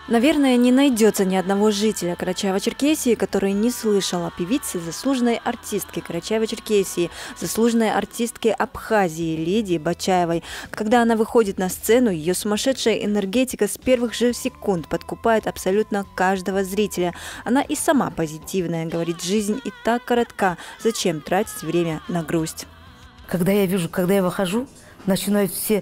Наверное, не найдется ни одного жителя Карачаево-Черкесии, который не слышал о певице, заслуженной артистке Карачаево-Черкесии, заслуженной артистке Абхазии Лидии Бачаевой. Когда она выходит на сцену, ее сумасшедшая энергетика с первых же секунд подкупает абсолютно каждого зрителя. Она и сама позитивная, говорит, жизнь и так коротка, зачем тратить время на грусть. Когда я вижу, когда я выхожу, начинают все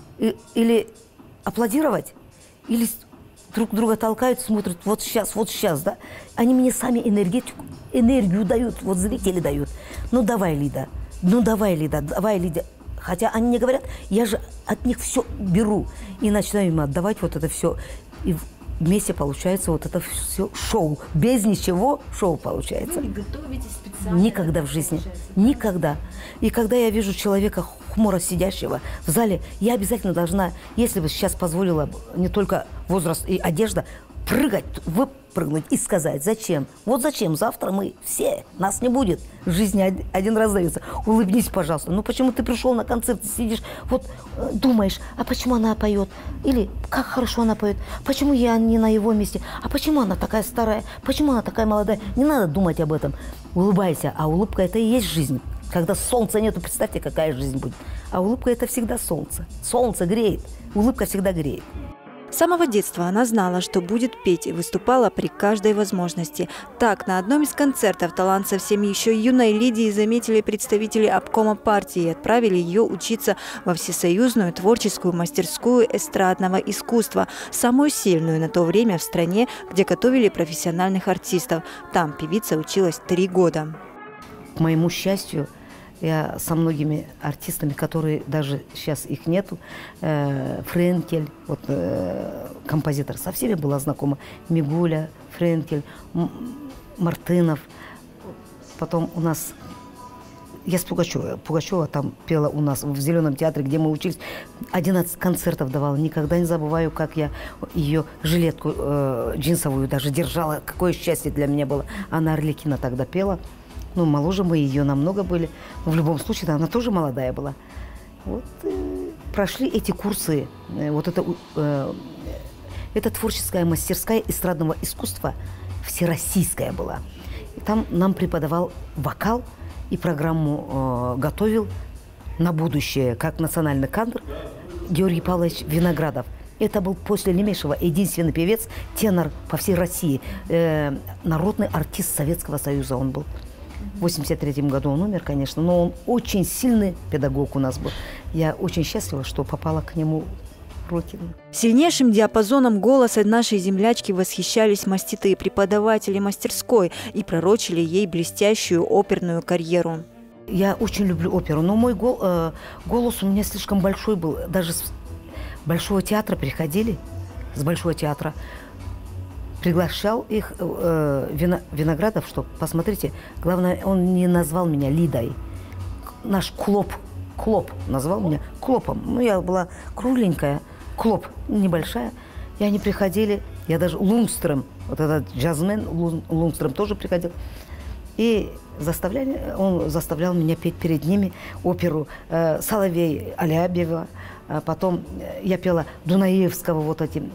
или аплодировать, или друг друга толкают, смотрят, вот сейчас, да. Они мне сами энергию дают, вот зрители дают. Ну давай, Лида, давай, Лида. Хотя они не говорят, я же от них все беру. И начинаю им отдавать вот это все. И вместе получается вот это все шоу. Без ничего шоу получается. Вы не готовитесь специально? Никогда в жизни. Никогда. И когда я вижу человека хмуро сидящего в зале, я обязательно должна, если бы сейчас позволила не только возраст и одежда, выпрыгнуть и сказать, зачем? Вот зачем? Завтра мы все, нас не будет. Жизнь один раз дается. Улыбнись, пожалуйста. Ну почему ты пришел на концерт, сидишь, вот думаешь, а почему она поет? Или как хорошо она поет? Почему я не на его месте? А почему она такая старая? Почему она такая молодая? Не надо думать об этом. Улыбайся, а улыбка – это и есть жизнь. Когда солнца нету, представьте, какая жизнь будет. А улыбка – это всегда солнце. Солнце греет, улыбка всегда греет. С самого детства она знала, что будет петь, и выступала при каждой возможности. Так, на одном из концертов талант совсем еще юной Лидии заметили представители обкома партии и отправили ее учиться во Всесоюзную творческую мастерскую эстрадного искусства, самую сильную на то время в стране, где готовили профессиональных артистов. Там певица училась 3 года. К моему счастью, я со многими артистами, которые даже сейчас их нету, Френкель, вот, композитор, со всеми была знакома. Мигуля, Френкель, Мартынов. Потом у нас, я с Пугачева там пела у нас в Зеленом театре, где мы учились. 11 концертов давала. Никогда не забываю, как я ее жилетку джинсовую даже держала. Какое счастье для меня было. Она Арлекина тогда пела. Ну, моложе мы ее намного были. Но в любом случае, она тоже молодая была. Вот, прошли эти курсы. Вот это творческая мастерская эстрадного искусства всероссийская была. И там нам преподавал вокал и программу готовил на будущее, как национальный кадр, Георгий Павлович Виноградов. Это был после Лемешева единственный певец, тенор по всей России. Народный артист Советского Союза он был. В 1983 году он умер, конечно, но он очень сильный педагог у нас был. Я очень счастлива, что попала к нему в руки. Сильнейшим диапазоном голоса нашей землячки восхищались маститые преподаватели мастерской и пророчили ей блестящую оперную карьеру. Я очень люблю оперу, но мой голос у меня слишком большой был. Даже с Большого театра приходили, с Большого театра. Приглашал их Виноградов, что, посмотрите, главное, он не назвал меня Лидой. Наш Клоп назвал меня Клопом. Ну, я была кругленькая, Клоп небольшая. И они приходили, я даже Лунгстрем, вот этот джазмен Лунгстрем тоже приходил. И он заставлял меня петь перед ними оперу Соловей Алябьева. Потом я пела Дунаевского, вот этим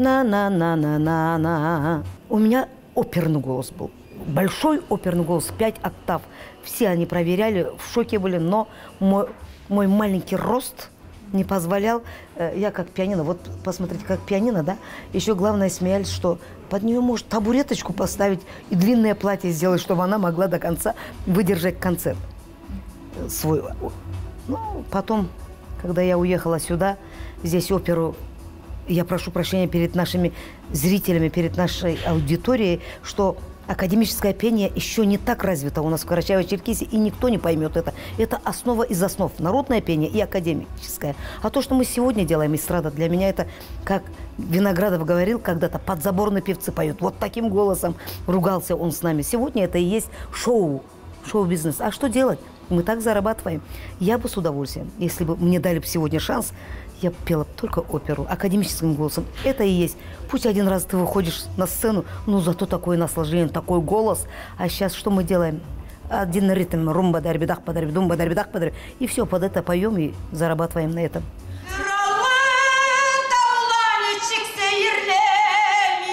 на-на-на-на-на-на. У меня оперный голос был. Большой оперный голос, 5 октав. Все они проверяли, в шоке были, но мой маленький рост не позволял. Я как пианино, вот посмотрите, как пианино, да? Еще главное смеялись, что под нее может табуреточку поставить и длинное платье сделать, чтобы она могла до конца выдержать концерт свой. Ну, потом, когда я уехала сюда, здесь оперу, я прошу прощения перед нашими зрителями, перед нашей аудиторией, что академическое пение еще не так развито у нас в Карачаево-Черкесии, и никто не поймет это. Это основа из основ. Народное пение и академическое. А то, что мы сегодня делаем, эстрада, для меня это, как Виноградов говорил когда-то, подзаборные певцы поют. Вот таким голосом ругался он с нами. Сегодня это и есть шоу-бизнес. А что делать? Мы так зарабатываем. Я бы с удовольствием, если бы мне дали бы сегодня шанс, я пела только оперу, академическим голосом. Это и есть. Пусть один раз ты выходишь на сцену, но зато такое наслаждение, такой голос. А сейчас что мы делаем? Один ритм, румба, дарбидах, падарби, думба, дарбидах, падарби. И все, под это поем и зарабатываем на этом.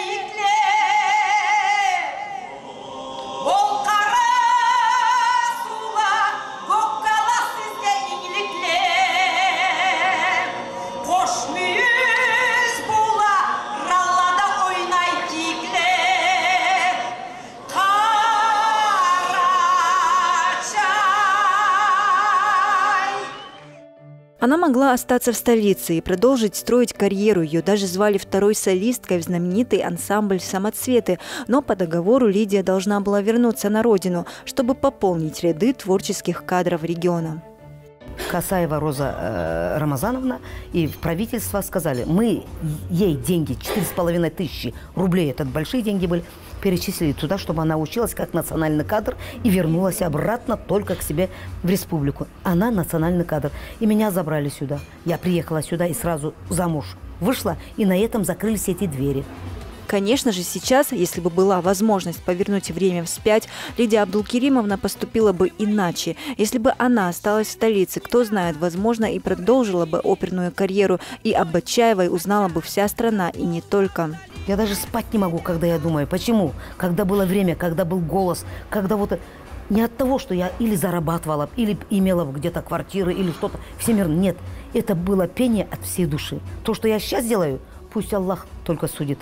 Она могла остаться в столице и продолжить строить карьеру. Ее даже звали второй солисткой в знаменитый ансамбль «Самоцветы». Но по договору Лидия должна была вернуться на родину, чтобы пополнить ряды творческих кадров региона. Касаева Роза Рамазановна и в правительство сказали, мы ей деньги, 4500 рублей, это большие деньги были, перечислили туда, чтобы она училась как национальный кадр и вернулась обратно только к себе в республику. Она национальный кадр. И меня забрали сюда. Я приехала сюда и сразу замуж вышла, и на этом закрылись эти двери. Конечно же, сейчас, если бы была возможность повернуть время вспять, Лидия Абдулкеримовна поступила бы иначе. Если бы она осталась в столице, кто знает, возможно, и продолжила бы оперную карьеру, и об Батчаевой узнала бы вся страна, и не только. Я даже спать не могу, когда я думаю. Почему? Когда было время, когда был голос, когда вот... Не от того, что я или зарабатывала, или имела где-то квартиры, или что-то всемирно. Нет, это было пение от всей души. То, что я сейчас делаю, пусть Аллах только судит.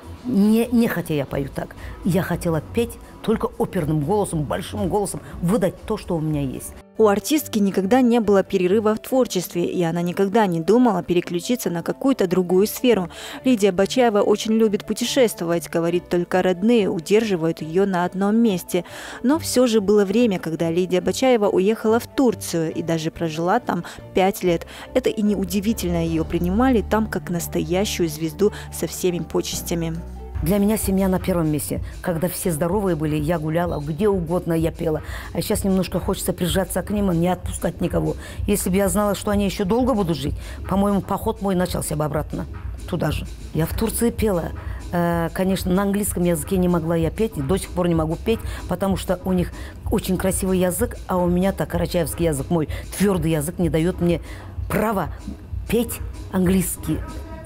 Не хотя я пою так. Я хотела петь только оперным голосом, большим голосом, выдать то, что у меня есть. У артистки никогда не было перерыва в творчестве, и она никогда не думала переключиться на какую-то другую сферу. Лидия Батчаева очень любит путешествовать, говорит, только родные удерживают ее на одном месте. Но все же было время, когда Лидия Батчаева уехала в Турцию и даже прожила там 5 лет. Это и неудивительно, ее принимали там как настоящую звезду со всеми почестями. Для меня семья на первом месте. Когда все здоровые были, я гуляла, где угодно я пела. А сейчас немножко хочется прижаться к ним и не отпускать никого. Если бы я знала, что они еще долго будут жить, по-моему, поход мой начался бы обратно туда же. Я в Турции пела. Конечно, на английском языке не могла я петь, и до сих пор не могу петь, потому что у них очень красивый язык, а у меня-то карачаевский язык, мой твердый язык, не дает мне права петь английские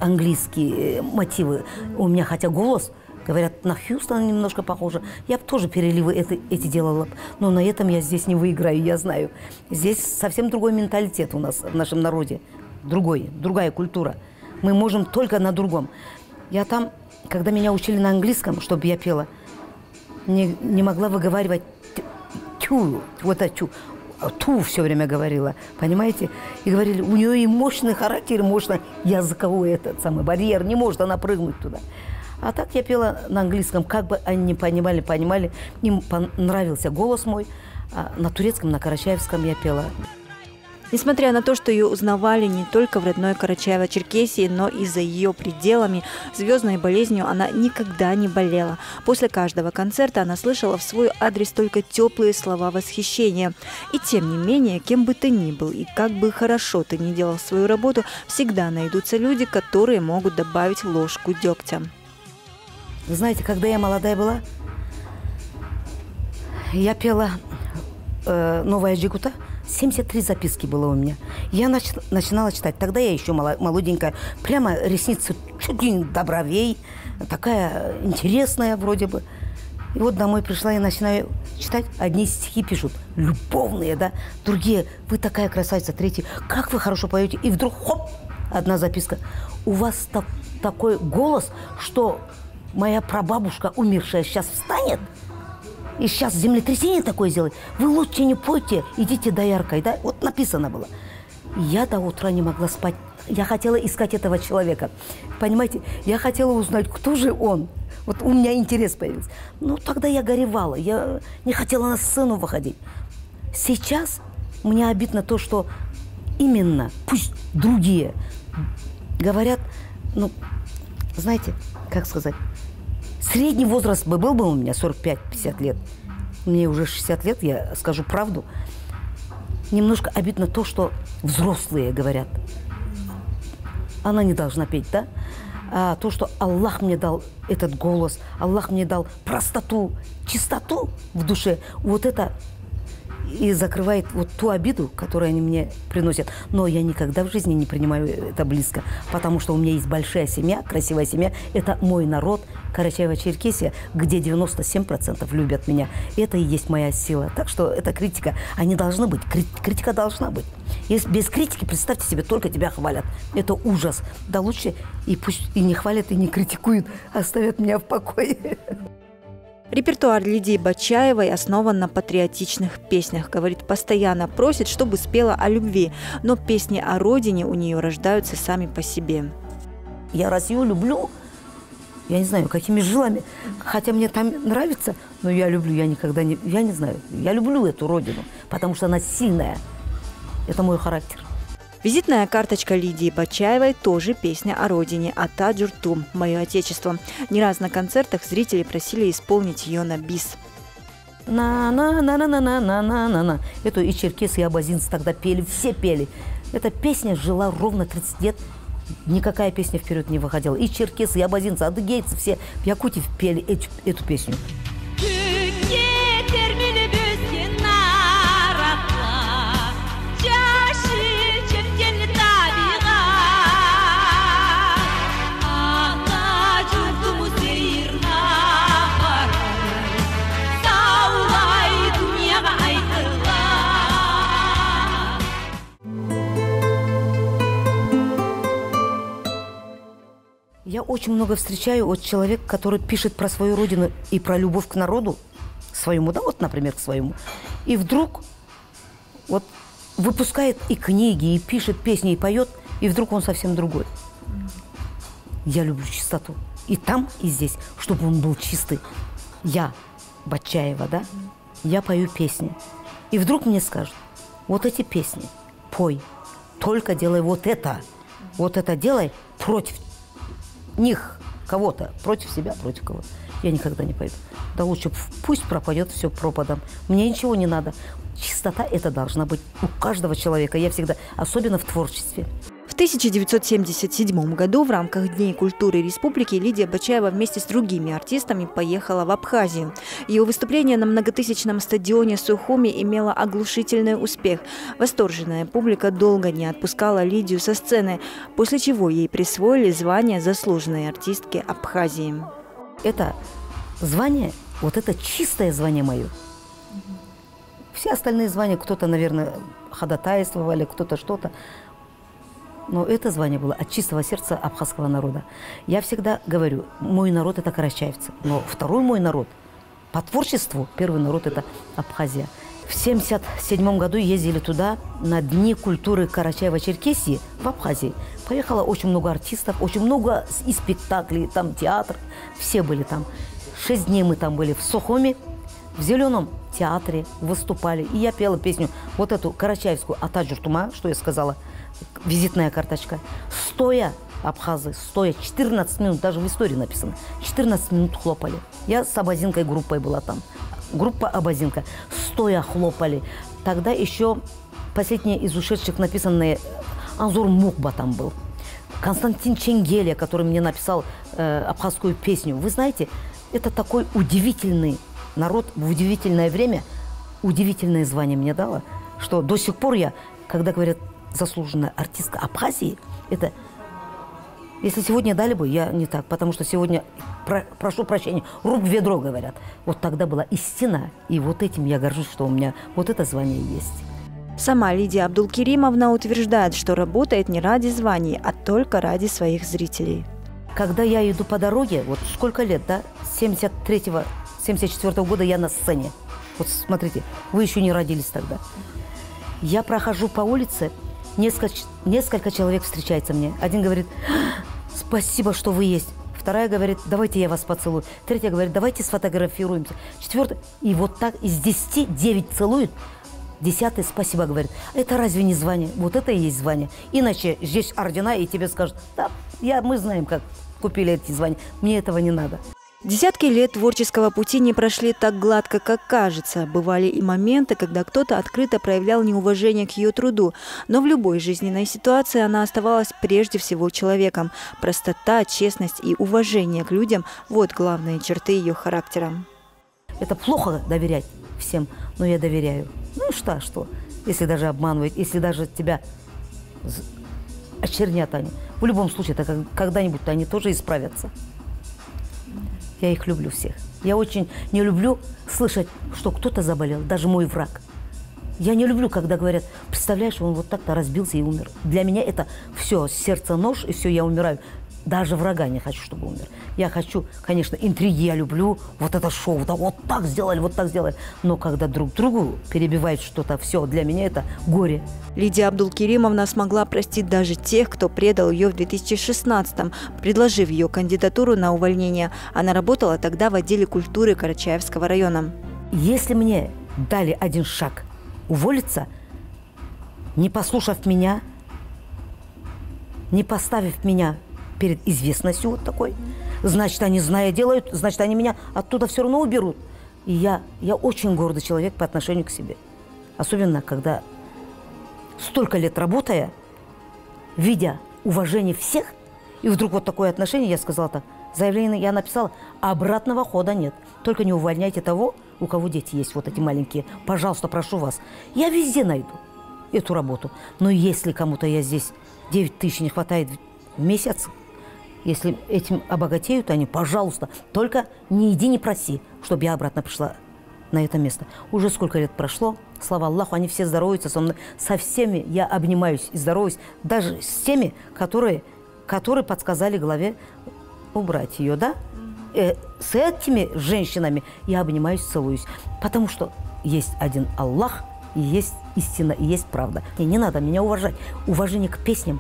мотивы. У меня хотя голос, говорят, на Хьюстона немножко похоже. Я бы тоже переливы эти делала. Но на этом я здесь не выиграю, я знаю. Здесь совсем другой менталитет у нас в нашем народе. Другая культура. Мы можем только на другом. Я там, когда меня учили на английском, чтобы я пела, не могла выговаривать тю, вот это тю. Ту все время говорила, понимаете? И говорили, у нее и мощный характер, и мощный языковой этот самый барьер, не может она прыгнуть туда. А так я пела на английском, как бы они не понимали, им понравился голос мой, а на турецком, на карачаевском я пела. Несмотря на то, что ее узнавали не только в родной Карачаево-Черкесии, но и за ее пределами, звездной болезнью она никогда не болела. После каждого концерта она слышала в свой адрес только теплые слова восхищения. И тем не менее, кем бы ты ни был и как бы хорошо ты ни делал свою работу, всегда найдутся люди, которые могут добавить ложку дегтя. Вы знаете, когда я молодая была, я пела «Новая Джигута». 73 записки было у меня. Я начинала читать. Тогда я еще молоденькая. Прямо ресницы чуть ли не до бровей. Такая интересная вроде бы. И вот домой пришла и начинаю читать. Одни стихи пишут. Любовные, да. Другие. Вы такая красавица. Третьи. Как вы хорошо поете. И вдруг хоп. Одна записка. У вас такой голос, что моя прабабушка, умершая, сейчас встанет. И сейчас землетрясение такое сделает. Вы лучше не пойте, идите дояркой, да? Вот написано было. Я до утра не могла спать. Я хотела искать этого человека. Понимаете? Я хотела узнать, кто же он. Вот у меня интерес появился. Ну, тогда я горевала. Я не хотела на сцену выходить. Сейчас мне обидно то, что именно, пусть другие говорят, ну, знаете, как сказать, средний возраст был бы у меня 45-50 лет. Мне уже 60 лет, я скажу правду. Немножко обидно то, что взрослые говорят. Она не должна петь, да? А то, что Аллах мне дал этот голос, Аллах мне дал простоту, чистоту в душе, вот это и закрывает вот ту обиду, которую они мне приносят. Но я никогда в жизни не принимаю это близко, потому что у меня есть большая семья, красивая семья. Это мой народ, Карачаево-Черкесия, где 97% любят меня. Это и есть моя сила. Так что эта критика, они должны быть. Критика должна быть. Если без критики, представьте себе, только тебя хвалят. Это ужас. Да лучше и пусть и не хвалят, и не критикуют, оставят меня в покое. Репертуар Лидии Бачаевой основан на патриотичных песнях. Говорит, постоянно просит, чтобы спела о любви, но песни о родине у нее рождаются сами по себе. Я Россию люблю, я не знаю, какими жилами, хотя мне там нравится, но я люблю, я не знаю, я люблю эту родину, потому что она сильная, это мой характер. Визитная карточка Лидии Бачаевой тоже песня о родине «Ата Джуртум» – «Мое отечество». Не раз на концертах зрители просили исполнить ее на бис. На-на-на-на-на-на-на-на-на. Это и черкесы, и абазинцы тогда пели, все пели. Эта песня жила ровно 30 лет, никакая песня вперед не выходила. И черкесы, и абазинцы, адыгейцы все в Якутии пели эту песню. Я очень много встречаю от человека, который пишет про свою родину и про любовь к народу, своему, да, вот, например, к своему, и вдруг вот выпускает и книги, и пишет песни, и поет, и вдруг он совсем другой. Я люблю чистоту. И там, и здесь, чтобы он был чистый. Я, Бачаева, да, я пою песни. И вдруг мне скажут, вот эти песни пой, только делай вот это делай против них, кого-то, против себя, против кого-то. Я никогда не пойду. Да лучше пусть пропадет все пропадом. Мне ничего не надо. Чистота это должна быть у каждого человека. Я всегда, особенно в творчестве. В 1977 году в рамках Дней культуры республики Лидия Бачаева вместе с другими артистами поехала в Абхазию. Ее выступление на многотысячном стадионе Сухуми имело оглушительный успех. Восторженная публика долго не отпускала Лидию со сцены, после чего ей присвоили звание заслуженной артистки Абхазии. Это звание, вот это чистое звание мое. Все остальные звания кто-то, наверное, ходатайствовали, кто-то что-то. Но это звание было от чистого сердца абхазского народа. Я всегда говорю, мой народ – это карачаевцы. Но второй мой народ по творчеству, первый народ – это Абхазия. В 1977 году ездили туда на Дни культуры Карачаево-Черкесии в Абхазии. Поехало очень много артистов, очень много и спектаклей, там театр. Все были там. 6 дней мы там были в Сухуми, в Зеленом театре выступали. И я пела песню, вот эту карачаевскую «Ата Джуртума», что я сказала, визитная карточка. Стоя, абхазы, стоя, 14 минут, даже в истории написано, 14 минут хлопали. Я с абазинкой группой была там. Группа абазинка. Стоя хлопали. Тогда еще последнее из ушедших написанное Анзор Мукба там был. Константин Ченгеля, который мне написал абхазскую песню. Вы знаете, это такой удивительный народ в удивительное время, удивительное звание мне дало, что до сих пор я, когда говорят заслуженная артистка Абхазии, это, если сегодня дали бы, я не так, потому что сегодня, прошу прощения, руб в ведро говорят. Вот тогда была истина, и вот этим я горжусь, что у меня вот это звание есть. Сама Лидия Абдулкеримовна утверждает, что работает не ради званий, а только ради своих зрителей. Когда я иду по дороге, вот сколько лет, да, с 74-го года я на сцене. Вот смотрите, вы еще не родились тогда. Я прохожу по улице, несколько человек встречается мне. Один говорит, спасибо, что вы есть. Вторая говорит, давайте я вас поцелую. Третья говорит, давайте сфотографируемся. Четвертая, и вот так из 10 9 целуют. 10-й спасибо говорит. Это разве не звание? Вот это и есть звание. Иначе здесь ордена, и тебе скажут, да, мы знаем, как купили эти звания. Мне этого не надо. Десятки лет творческого пути не прошли так гладко, как кажется. Бывали и моменты, когда кто-то открыто проявлял неуважение к ее труду. Но в любой жизненной ситуации она оставалась прежде всего человеком. Простота, честность и уважение к людям – вот главные черты ее характера. Это плохо доверять всем, но я доверяю. Ну что? Если даже обманывают, если даже тебя очернят они. В любом случае, когда-нибудь они тоже исправятся. Я их люблю всех. Я очень не люблю слышать, что кто-то заболел, даже мой враг. Я не люблю, когда говорят, представляешь, он вот так-то разбился и умер. Для меня это все, сердце нож, и все, я умираю. даже врага не хочу, чтобы умер. Я хочу, конечно, интриги я люблю, вот это шоу, да, вот так сделали, вот так сделали. Но когда друг другу перебивает что-то, все, для меня это горе. Лидия Абдулкеримовна смогла простить даже тех, кто предал ее в 2016-м, предложив ее кандидатуру на увольнение. Она работала тогда в отделе культуры Карачаевского района. Если мне дали один шаг уволиться, не послушав меня, не поставив меня перед известностью вот такой, значит, они, зная, делают, значит, они меня оттуда все равно уберут. И я очень гордый человек по отношению к себе. Особенно, когда столько лет работая, видя уважение всех, и вдруг вот такое отношение, я сказала так, заявление я написала, а обратного хода нет. Только не увольняйте того, у кого дети есть, вот эти маленькие. Пожалуйста, прошу вас. Я везде найду эту работу. Но если кому-то я здесь 9 тысяч не хватает в месяц, если этим обогатеют они, пожалуйста, только не иди, не проси, чтобы я обратно пришла на это место. Уже сколько лет прошло, слава Аллаху, они все здороваются со мной. Со всеми я обнимаюсь и здороваюсь, даже с теми, которые подсказали главе убрать ее, да? С этими женщинами я обнимаюсь, целуюсь, потому что есть один Аллах, и есть истина, и есть правда. И не надо меня уважать. Уважение к песням,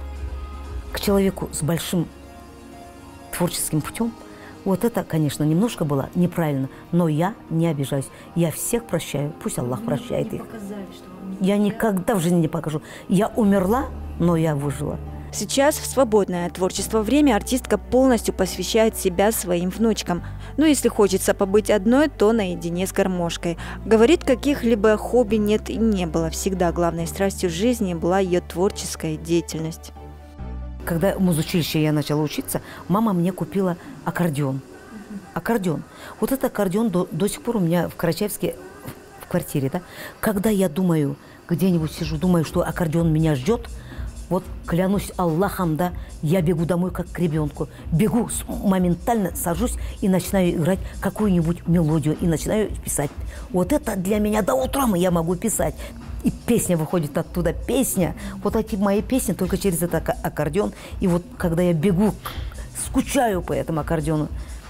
к человеку с большим творческим путем, вот это, конечно, немножко было неправильно, но я не обижаюсь. Я всех прощаю, пусть Аллах прощает их. Я никогда в жизни не покажу. Я умерла, но я выжила. Сейчас в свободное от творчества время артистка полностью посвящает себя своим внучкам. Но если хочется побыть одной, то наедине с гармошкой. Говорит, каких-либо хобби нет и не было. Всегда главной страстью жизни была ее творческая деятельность. Когда в музучилище я начала учиться, мама мне купила аккордеон. Аккордеон. Вот этот аккордеон до сих пор у меня в Карачаевске в квартире. Да? Когда я думаю, где-нибудь сижу, думаю, что аккордеон меня ждет, вот клянусь Аллахом, да, я бегу домой как к ребенку. Бегу, моментально сажусь и начинаю играть какую-нибудь мелодию и начинаю писать. Вот это для меня до утра я могу писать. И песня выходит оттуда, песня. Вот эти мои песни только через этот аккордеон. И вот когда я бегу, скучаю по этому аккордеону.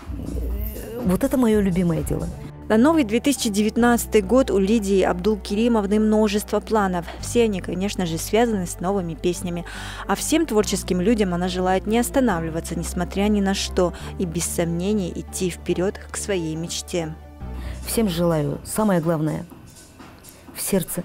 Вот это мое любимое дело. На новый 2019 год у Лидии Абдулкеримовны множество планов. Все они, конечно же, связаны с новыми песнями. А всем творческим людям она желает не останавливаться, несмотря ни на что, и без сомнений идти вперед к своей мечте. Всем желаю, самое главное, в сердце,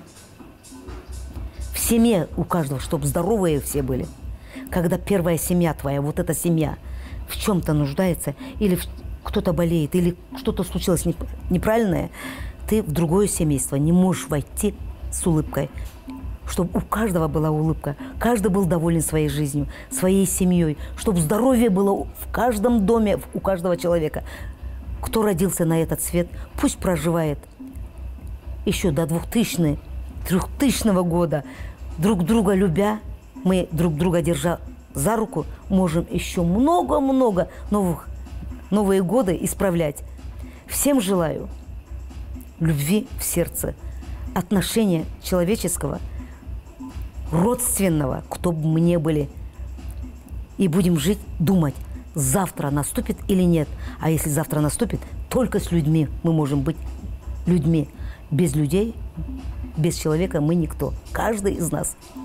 в семье у каждого, чтобы здоровые все были. Когда первая семья твоя, вот эта семья, в чем-то нуждается, или кто-то болеет, или что-то случилось неправильное, ты в другое семейство не можешь войти с улыбкой. Чтобы у каждого была улыбка, каждый был доволен своей жизнью, своей семьей, чтобы здоровье было в каждом доме, у каждого человека. Кто родился на этот свет, пусть проживает еще до 2000-3000 года, друг друга любя, мы друг друга держа за руку, можем еще много-много новые годы исправлять. Всем желаю любви в сердце, отношения человеческого, родственного, кто бы мы ни были. И будем жить, думать, завтра наступит или нет. А если завтра наступит, только с людьми мы можем быть людьми. Без людей, без человека мы никто. Каждый из нас.